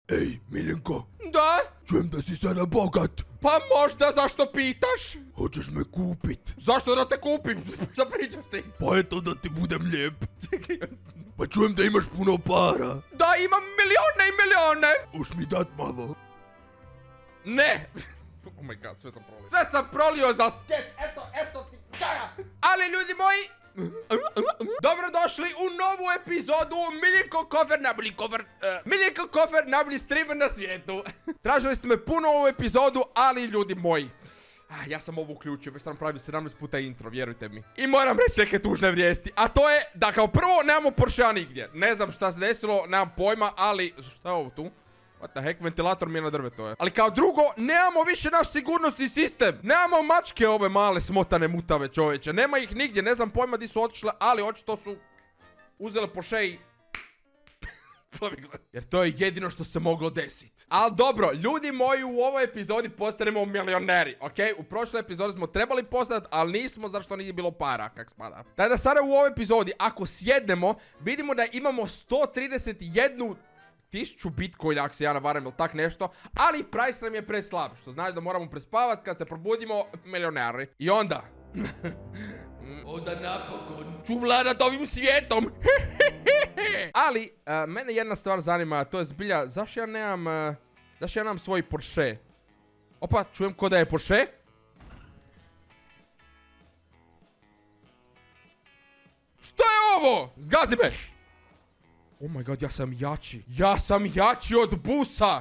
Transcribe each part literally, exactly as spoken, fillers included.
Ej, Miljenko. Da? Čujem da si sada bogat. Pa možda, zašto pitaš? Hoćeš me kupit? Zašto da te kupim? Šta pričaš ti? Pa eto da ti budem lijep. Pa čujem da imaš puno para. Da, imam milijone i milijone. Už mi dat malo. Ne. Oh my god, sve sam prolio. Sve sam prolio za sketch, eto, eto ti jaja. Ali ljudi moji, dobrodošli u novu epizodu Miljenko Kofer, najbolji kofer, uh, Miljenko Kofer, najbolji streamer na svijetu. Tražili ste me puno ovu epizodu, ali ljudi moji, ah, ja sam ovo uključio, već sam napravio sedamnaest puta intro, vjerujte mi. I moram reći neke tužne vijesti, a to je da kao prvo nemamo Porschea nigdje. Ne znam šta se desilo, nemam pojma, ali šta je ovo tu? What the heck, ventilator mi je na drvetu je. Ali kao drugo, nemamo više naš sigurnosni sistem. Nemamo mačke ove male smotane mutave čovječe. Nema ih nigdje, ne znam pojma di su otišle, ali očito su uzele Porsche i... Jer to je jedino što se moglo desiti. Ali dobro, ljudi moji, u ovoj epizodi postanemo milioneri, ok? U prošloj epizodi smo trebali postati, ali nismo, zašto nije bilo para, kak spada. Tako da sada u ovoj epizodi, ako sjednemo, vidimo da imamo sto trideset jedan tisuću bitcoina, ako se ja navaram ili tak nešto, ali price nam je preslab, što znači da moramo prespavat, kad se probudimo, milionari. I onda... onda napokon ću vladat ovim svijetom. Ali, uh, mene jedna stvar zanima, to je zbilja, zašto ja nemam, uh, zašto ja nemam svoj Porsche? Opa, čujem ko da je Porsche. Što je ovo? Zgazi me! Oh my god, ja sam jači. Ja sam jači od busa.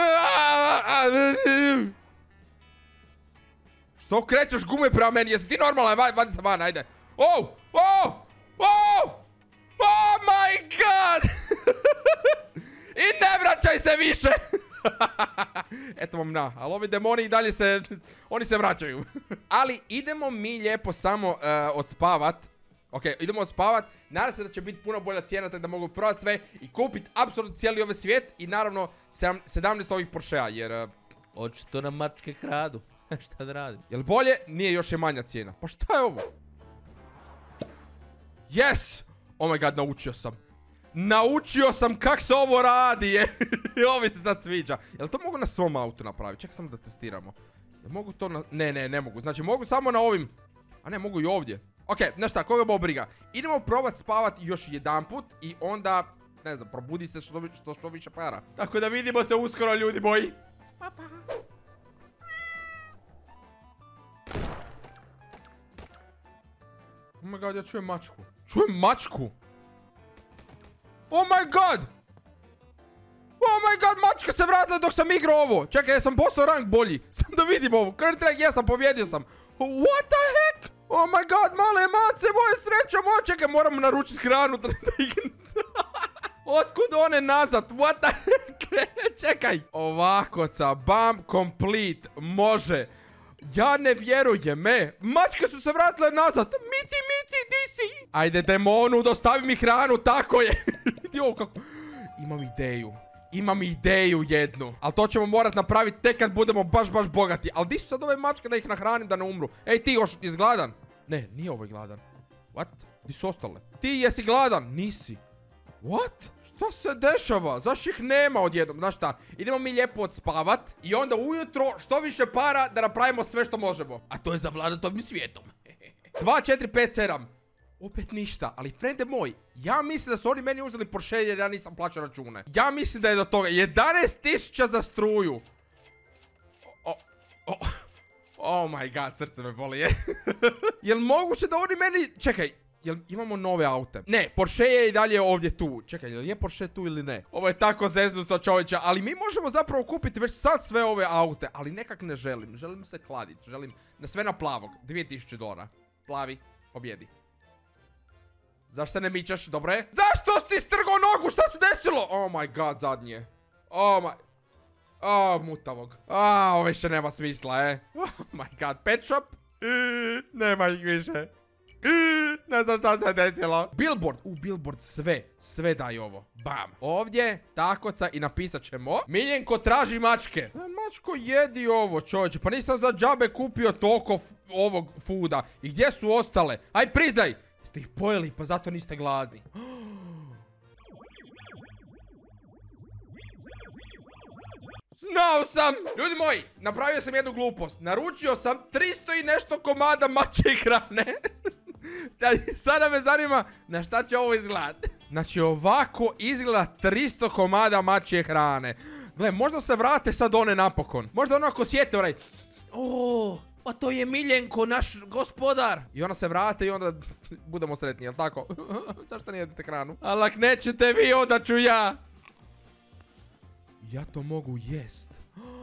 Što krećeš gume prema meni? Jesi ti normalan? Vadi se van, ajde. Oh! Oh! Oh! Oh my god! I ne vraćaj se više! Eto vam na, ali ovi demoni i dalje se... oni se vraćaju. Ali idemo mi lijepo samo uh, odspavat. Ok, idemo spavat, nadam se da će biti puno bolja cijena, tako da mogu prodati sve i kupiti apsolutno cijeli ovaj svijet i naravno sedamnaest ovih Porschea, jer... Uh, očito nam mačke kradu, šta da radim? Jel bolje? Nije, još je manja cijena. Pa šta je ovo? Yes! Oh my god, naučio sam. Naučio sam kak se ovo radi, je. Ovo mi se sad sviđa. Jel to mogu na svom autu napraviti? Čekaj samo da testiramo. Jel mogu to na... Ne, ne, ne mogu. Znači mogu samo na ovim... A ne, mogu i ovdje. Ok, znaš šta, koga bo briga. Idemo probat spavat još jedan put i onda, ne znam, probudi se što, što, što više para. Tako da vidimo se uskoro, ljudi moji. Pa, pa. Oh my god, ja čujem mačku. Čujem mačku. Oh my god. Oh my god, mačka se vratila dok sam igrao ovo. Čekaj, ja sam postao rank bolji. Sam da vidim ovo. Current rank, ja sam pobjedio sam. What the heck? Oh my god, male mace, moje sreća, moje, čekaj, moram naručiti hranu. Otkud one nazad? What the heck? Čekaj. Ovako, ca, bam, complete, može. Ja ne vjerujem, me. Mačke su se vratile nazad. Mici, mici, di si? Ajde, demonu, dostavi mi hranu, tako je. Jo, kako... Imam ideju. Imam ideju jednu. Ali to ćemo morat napraviti tek kad budemo baš, baš bogati. Ali di su sad ove mačke da ih nahranim da ne umru? Ej, ti još jesi gladan? Ne, nije ovaj gladan. What? Di su ostale? Ti jesi gladan? Nisi. What? Što se dešava? Zašto ih nema odjednom? Znaš šta? Idemo mi lijepo odspavat. I onda ujutro što više para da napravimo sve što možemo. A to je zavladat ovim svijetom. dva, četiri, pet, sedam. Opet ništa, ali frende moj, ja mislim da su oni meni uzeli Porsche jer ja nisam plaćao račune. Ja mislim da je do toga jedanaest tisuća za struju. Oh, oh, oh my god, srce me boli, je. Jel moguće da oni meni... Čekaj, jel imamo nove aute? Ne, Porsche je i dalje ovdje tu. Čekaj, jel je Porsche tu ili ne? Ovo je tako zeznuto, čovječe, ali mi možemo zapravo kupiti već sad sve ove aute, ali nekak ne želim. Želim se kladiti, želim na sve na plavog. dvije tisuće dolara. Plavi, pobjedi. Zašto se ne mičaš? Dobro je. Zašto si strgao nogu? Šta se desilo? Oh my god, zadnje. Oh my... Oh, mutavog. Ah, ovo više nema smisla, e. Oh my god, pet shop? Iii, nema ih više. Iii, ne znam šta se desilo. Billboard. U, billboard sve. Sve daj ovo. Bam. Ovdje, takoca i napisat ćemo. Miljenko traži mačke. Mačko, jedi ovo, čovječe. Pa nisam za džabe kupio toliko ovog fooda. I gdje su ostale? Aj, priznaj. Ste ih pojeli, pa zato niste gladni. Znao sam! Ljudi moji, napravio sam jednu glupost. Naručio sam tristo i nešto komada mačje hrane. Sada me zanima na šta će ovo izgledati. Znači ovako izgleda tristo komada mačje hrane. Gle, možda se vrate sad one napokon. Možda ono ako sjete onaj... O, pa to je Miljenko, naš gospodar. I ona se vrate i onda budemo sretni, jel tako? Zašto ne jedete hranu? Ali ak nećete vi, onda ću ja. Ja to mogu jest.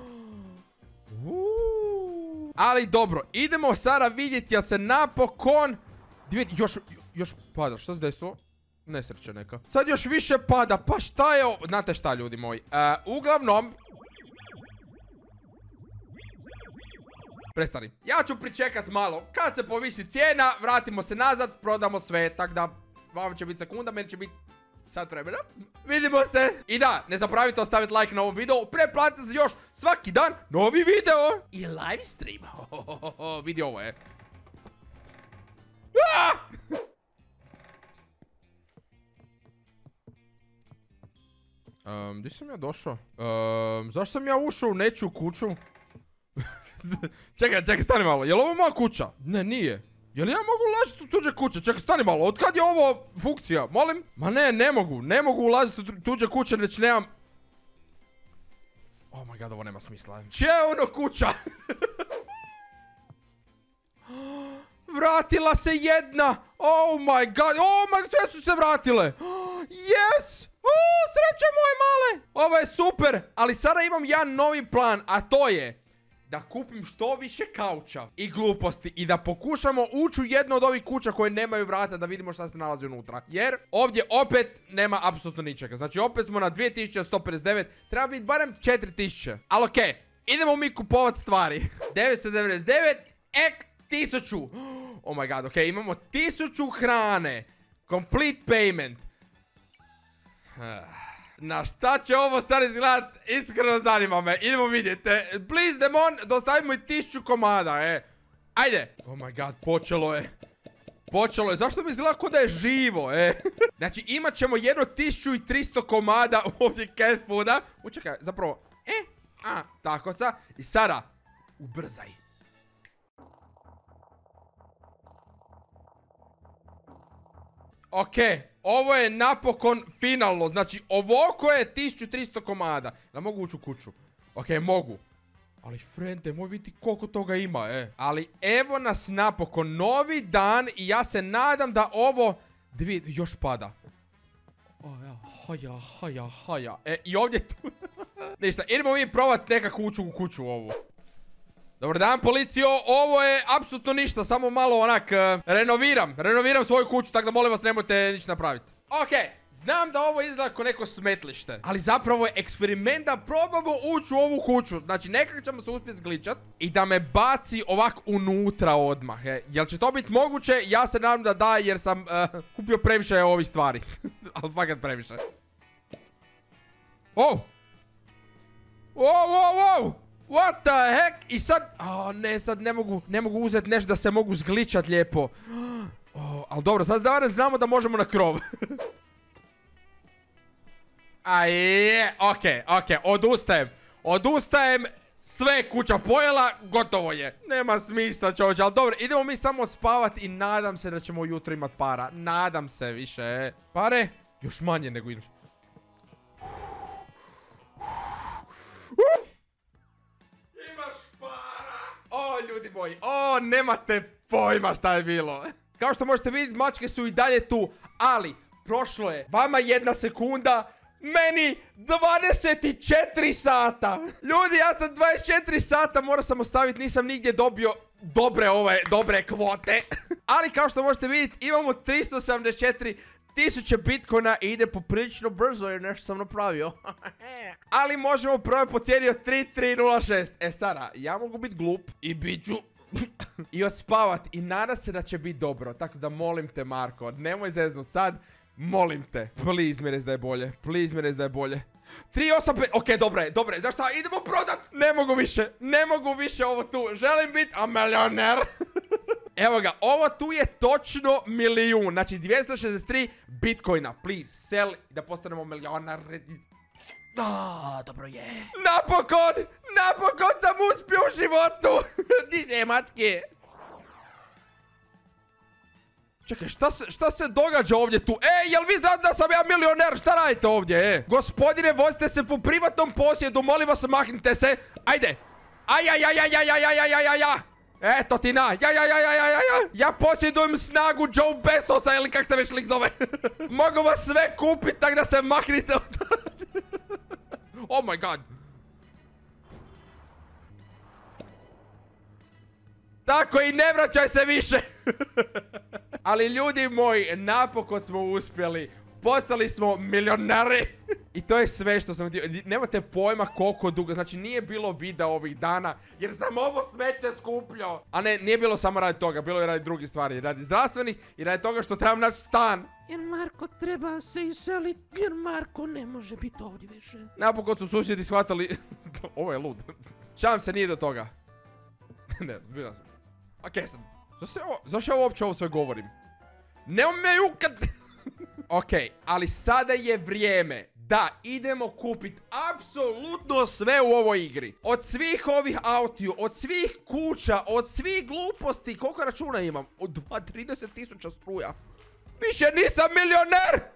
Uuu. Ali dobro, idemo sada vidjeti jel se napokon... Još, još pada, što se desilo? Nesreće neka. Sad još više pada, pa šta je ovo? Znate šta ljudi moji, uh, uglavnom... Prestani. Ja ću pričekat malo. Kad se povisi cijena, vratimo se nazad, prodamo sve. Tako da, vam će biti sekunda, meni će biti sat vremena. Vidimo se. I da, ne zaboravite ostaviti like na ovom videu. Preplatite se još svaki dan novi video. I live stream. Vidi ovo je. Um, gdje sam ja došao? Um, zašto sam ja ušao u nečiju kuću? Čekaj, čekaj, stani malo. Je li ovo moja kuća? Ne, nije. Je li ja mogu ulaziti u tuđe kuće? Čekaj, stani malo. Od kad je ovo funkcija? Molim? Ma ne, ne mogu. Ne mogu ulaziti u tuđe kuće, već nemam... Oh my god, ovo nema smisla. Če je ono kuća? Vratila se jedna. Oh my god. Oh my, sve su se vratile. Yes. Oh, sreće moje male. Ovo je super. Ali sada imam jedan novi plan, a to je da kupim što više kauča i gluposti i da pokušamo ući u jednu od ovih kuća koje nemaju vrata da vidimo šta se nalazi unutra. Jer ovdje opet nema apsolutno ničega. Znači opet smo na dvije tisuće sto pedeset devet. Treba biti barem četiri tisuće. Ali okej, okay, idemo mi kupovat stvari. devetsto devedeset devet, ek, tisuću. Oh my god, okej, okay, imamo tisuću hrane. Complete payment. Na šta će ovo sad izgledat? Iskreno zanima me. Idemo vidjeti. Please, demon, dostavimo i tisuću komada, e. Ajde. Oh my god, počelo je. Počelo je. Zašto mi izgleda kao da je živo, e? Znači, imat ćemo jedno tisuću i tristo komada ovdje cat fooda. Učekaj, zapravo. E, a, takoca. I sada, ubrzaj. Okej. Okay. Ovo je napokon finalno, znači ovoko je tisuću tristo komada. Da mogu ući u kuću? Ok, mogu. Ali frende, moj vidi koliko toga ima, e. Ali evo nas napokon, novi dan i ja se nadam da ovo... Dvi, još pada. O, ja, haja, haja, haja. E, i ovdje tu... Ništa, idemo mi probat nekako ući u kuću ovu. Dobar dan, policijo, ovo je apsolutno ništa, samo malo onak, uh, renoviram, renoviram svoju kuću, tako da molim vas nemojte ništa napraviti. Okej, okay, znam da ovo izgleda kao neko smetlište, ali zapravo je eksperiment da probamo ući u ovu kuću. Znači, nekako ćemo se uspjeti zgličat i da me baci ovak unutra odmah, he. Jel će to biti moguće? Ja se nadam da da, jer sam uh, kupio previše ovih stvari, ali fakat previše. Oh! Wow, wow, wow! What the heck? I sad... Oh, ne, sad ne mogu, ne mogu uzeti nešto da se mogu zgličat lijepo. Oh, ali dobro, sad da znamo da možemo na krov. A je, okej, okay, okej, okay, odustajem. Odustajem, sve kuća pojela, gotovo je. Nema smisla, čovječe, ali dobro, idemo mi samo spavat i nadam se da ćemo ujutro imat para. Nadam se više. Pare? Još manje nego inače. O, ljudi moji, o, nemate pojma šta je bilo. Kao što možete vidjeti, mačke su i dalje tu, ali prošlo je vama jedna sekunda, meni dvadeset četiri sata. Ljudi, ja sam dvadeset četiri sata, morao sam ostaviti, nisam nigdje dobio dobre ove, dobre kvote. Ali kao što možete vidjeti, imamo tristo sedamdeset četiri tisuće bitcoina i ide poprilično brzo jer nešto sam napravio. Ali možemo probati po cijeni od tri tri nula šest. E sada, ja mogu biti glup i bit ću i odspavat i nada se da će biti dobro. Tako da molim te, Marko, nemoj zeznut sad, molim te. Please mi rez da je bolje, please mi rez da je bolje. tri osam pet, ok, dobro je, dobro je, znaš šta, idemo prodat. Ne mogu više, ne mogu više ovo tu, želim biti a milioner. Evo ga, ovo tu je točno milijun, znači dvjesto šezdeset tri bitcoina, please, sell da postanemo milionar. A, dobro je. Napokon! Napokon sam uspio u životu! Di se, mačke? Čekaj, šta se, šta se događa ovdje tu? Ej, jel vi znate da sam ja milioner? Šta radite ovdje, e? Gospodine, vozite se po privatnom posjedu, molim vas, mahnite se. Ajde. Aj, aj, aj, aj, aj, aj, aj, aj, aj, aj, aj. Eto ti na. Ja, ja, ja, ja, ja, ja, ja. Ja posjedujem snagu Joe Bezosa, ili kak se već lik zove. Mogu vas sve kupit, tak da se mahnite. Oh my god. Tako i ne vraćaj se više. Ali ljudi moji, napokon smo uspjeli. Postali smo milionari. I to je sve što sam htio. Nemate pojma koliko dugo. Znači nije bilo videa ovih dana. Jer sam ovo smeće skupljao. A ne, nije bilo samo radi toga. Bilo je radi drugih stvari. Radi zdravstvenih i radi toga što trebam naći stan. Jer Marko treba se iseliti. Jer Marko ne može biti ovdje više. Napokon su susjedi shvatili. Ovo je lud. Šalim se, nije do toga. Ne, zbilja sam. Okej sam. Zašto ja, zašto ja uopće ovo sve govorim? Nemo me jukat. Okej, ali sada je vrijeme da idemo kupiti apsolutno sve u ovoj igri. Od svih ovih autiju, od svih kuća, od svih gluposti. Koliko računa imam? Od trideset tisuća struja. Više nisam milioner!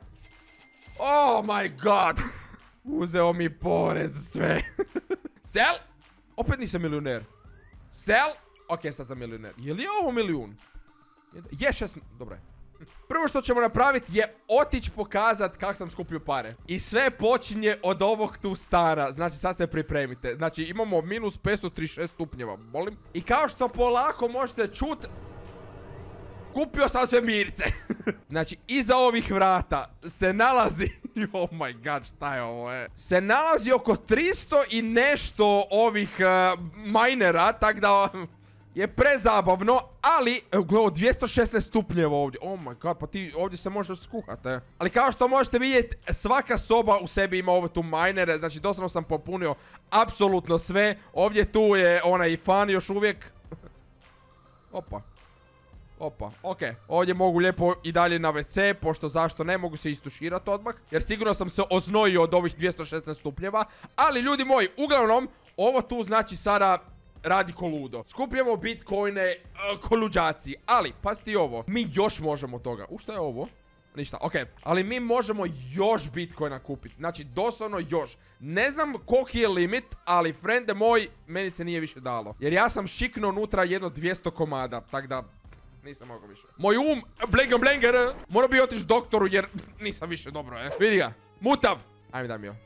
Oh my god. Uzeo mi porez sve. Sel? Opet nisam milioner. Sel? Okej, sad sam milioner. Je li ovo milijun? Je šest... Dobro je. Prvo što ćemo napraviti je otići pokazat kako sam skupio pare. I sve počinje od ovog tu stana. Znači sad se pripremite. Znači imamo minus petsto trideset šest stupnjeva. Molim. I kao što polako možete čut, kupio sam sve mirce. Znači iza ovih vrata se nalazi... Oh my god, šta je ovo je? Se nalazi oko tristo i nešto ovih uh, minera. Tak da... Je prezabavno, ali, gledaj, dvjesto šesnaest stupnjeva ovdje. Oh my god, pa ti ovdje se možeš skuhati, eh. Ali kao što možete vidjeti, svaka soba u sebi ima ove tu minere. Znači, doslovno sam popunio apsolutno sve. Ovdje tu je onaj fan još uvijek. Opa. Opa, okej. Okay. Ovdje mogu lijepo i dalje na ve ce, pošto zašto ne mogu se istuširati odmah. Jer sigurno sam se oznojio od ovih dvjesto šesnaest stupnjeva. Ali, ljudi moji, uglavnom, ovo tu znači sada... Radi ko ludo. Skupljamo bitcoine, uh, ko luđaci. Ali, pazite ovo. Mi još možemo toga. U, što je ovo? Ništa, okej. Okay. Ali mi možemo još bitcoina kupiti. Znači, doslovno još. Ne znam koliki je limit, ali frende moj, meni se nije više dalo. Jer ja sam šiknuo unutra jedno dvjesto komada. Tak da, nisam mogao više. Moj um, blenga blenger. Mora bi otići doktoru jer nisam više dobro, eh. Vidi ga. Mutav. Ajme daj mi jo.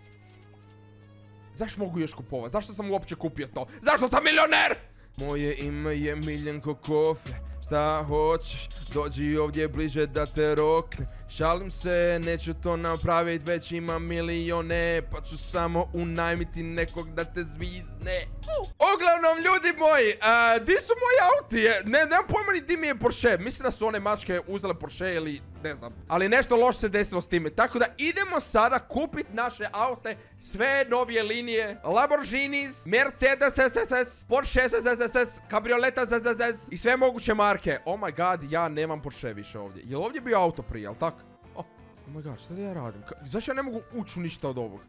Zašto mogu još kupovat? Zašto sam uopće kupio to? Zašto sam milioner? Moje ime je Miljenko Kofe. Šta hoćeš? Dođi ovdje bliže da te rokne. Šalim se, neću to napravit, već imam milijone. Pa ću samo unajmiti nekog da te zvizne. Uh. Uglavnom, ljudi moji, uh, di su moji auti? Ne, nemam pojma ni di mi je Porsche. Mislim da su one mačke uzele Porsche ili ne znam. Ali nešto loše se desilo s time. Tako da idemo sada kupit naše aute. Sve novije linije. Lamborghinis, Mercedes es es es, Porsche es es es, kabrioleta es es es i sve moguće marke. Oh my god, ja nemam Porsche više ovdje. Jel ovdje bio auto prije, jel tak? Oh, oh my god, šta da ja radim? Zašto ja ne mogu ući u ništa od ovog?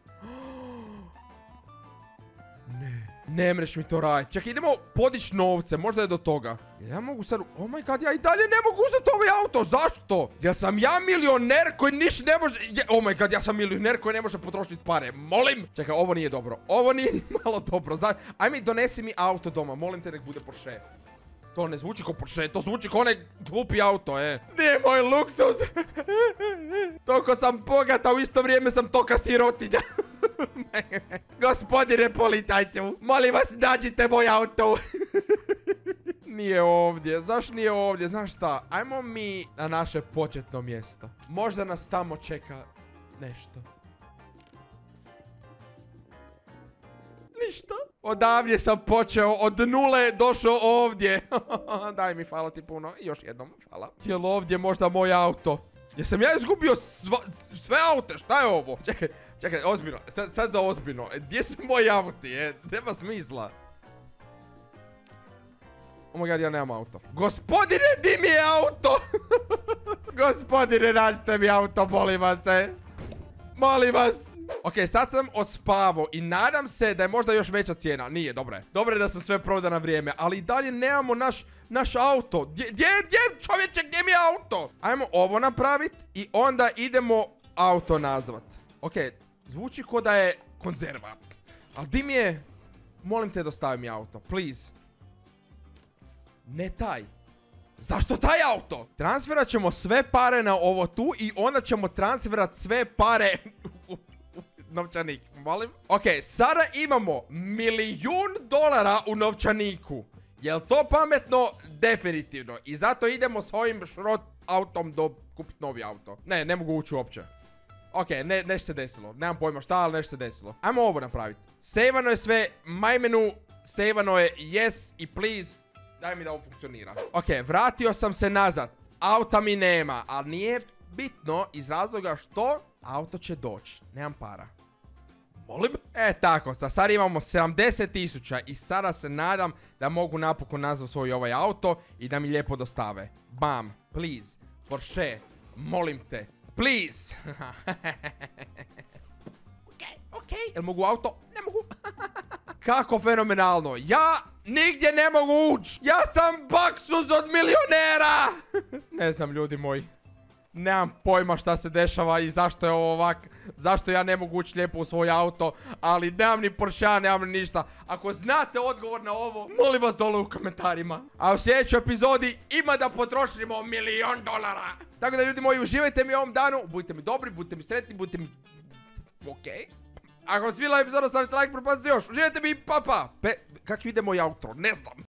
Ne. Ne mreš mi to raditi. Čekaj, idemo podići novce, možda je do toga. Ja mogu sad... Oh my god, ja i dalje ne mogu uzeti ovaj auto, zašto? Ja sam ja milioner koji niš ne može... Oh my god, ja sam milioner koji ne može potrošiti pare, molim. Čekaj, ovo nije dobro, ovo nije ni malo dobro. Ajme, donesi mi auto doma, molim te nek bude Porsche. To ne zvuči kao Porsche, to zvuči kao onaj glupi auto, e. Nije moj luksuz. Toliko sam bogata, u isto vrijeme sam toka sirotinja. Gospodine policajcu, molim vas, nađite moj auto. Nije ovdje, zašto nije ovdje, znaš šta? Ajmo mi na naše početno mjesto. Možda nas tamo čeka nešto. Ništa. Odavdje sam počeo, od nule došao ovdje. Daj mi, hvala ti puno. I još jednom, hvala. Jel ovdje možda moj auto? Jesam ja izgubio sva, sve aute, šta je ovo? Čekaj, čekaj, ozbiljno, sad, sad za ozbiljno. Gdje su moji auti, e? Nema smisla. Oh my god, ja nemam auto. Gospodine, di mi je auto? Gospodine, nađite mi auto, molim vas se. molim vas. Ok, sad sam ospavao i nadam se da je možda još veća cijena. Nije, dobro je. Dobro je da sam sve prodao na vrijeme, ali i dalje nemamo naš, naš auto. Gdje, gdje, gdje, čovječe, gdje mi je auto? Ajmo ovo napraviti i onda idemo auto nazvat. Ok, zvuči ko da je konzerva. Ali di mi je? Molim te dostavi mi auto, please. Ne taj. Zašto taj auto? Transferat ćemo sve pare na ovo tu i onda ćemo transferat sve pare u novčanik, molim. Ok, sada imamo milijun dolara u novčaniku. Jel to pametno? Definitivno. I zato idemo s ovim šrot autom do kupiti novi auto. Ne, ne mogu ući uopće. Ok, ne, nešto se desilo. Nemam pojma šta, ali nešto se desilo. Ajmo ovo napraviti. Sejvano je sve, my menu, sejvano je yes i please. Daj mi da ovo funkcionira. Ok, vratio sam se nazad. Auta mi nema, ali nije bitno iz razloga što auto će doći. Nemam para. Molim? E tako, sa sad imamo sedamdeset tisuća i sada se nadam da mogu napokon nazvati svoj ovaj auto i da mi lijepo dostave. Bam, please, Porsche, molim te, please. Ok, ok, jel mogu auto? Ne mogu. Kako fenomenalno, ja nigdje ne mogu ući. Ja sam baksuz od milionera. Ne znam, ljudi moji. Nemam pojma šta se dešava i zašto je ovo ovak. Zašto ja ne mogu ući lijepo u svoj auto. Ali nemam ni Porsche, nemam ni ništa. Ako znate odgovor na ovo, molim vas dole u komentarima. A u sljedećoj epizodi ima da potrošimo milion dolara. Tako da, ljudi moji, uživajte mi u ovom danu. Budite mi dobri, budite mi sretni, budite mi... Okej. Ako vam svila epizoda, stavite like, propustite još. Uživajte mi, pa pa. Pe... Kak ide moj outro? Ne znam.